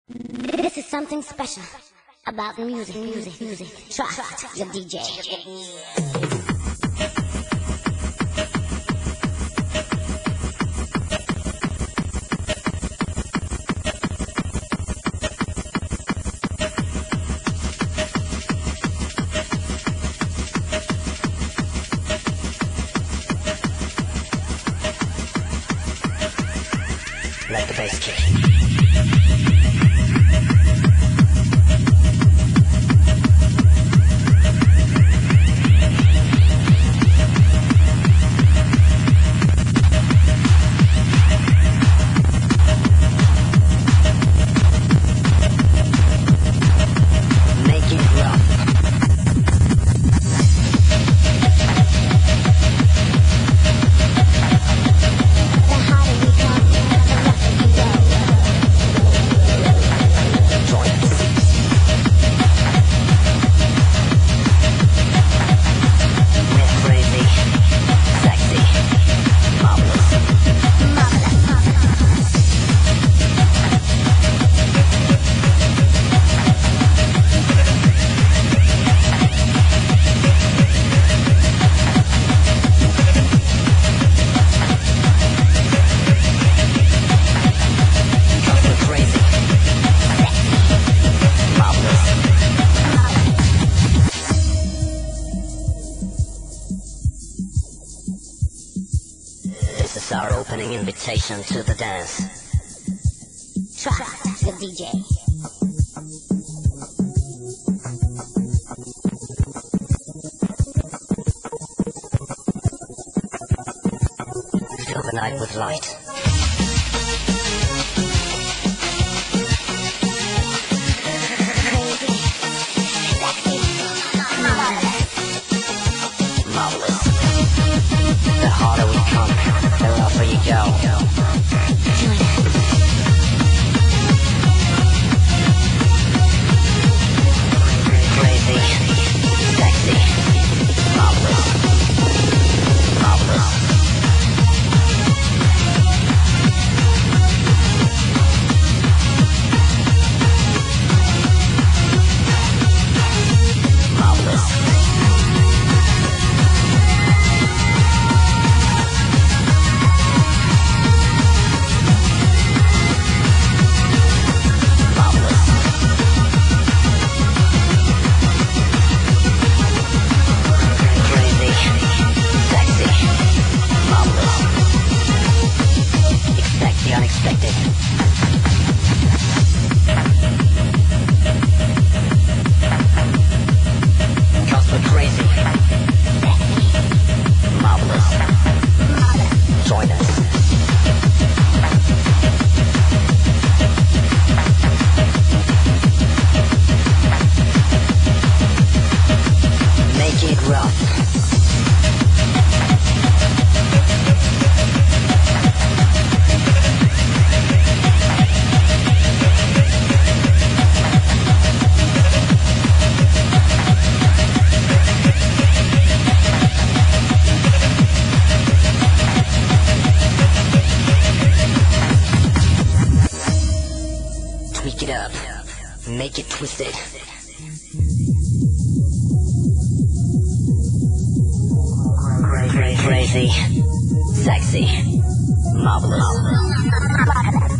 This is something special about music. Trust your DJ. Let the bass kick. This is our opening invitation to the dance. Trust your DJ. Fill the night with light. Marvelous. The harder we come, the rougher you go. Crazy, sexy, marvelous, marvelous. Marvelous. Unexpected. Cause we're crazy. Marvelous. Join us. Make it rough. Tweak it up, make it twisted. Crazy, sexy, marvelous.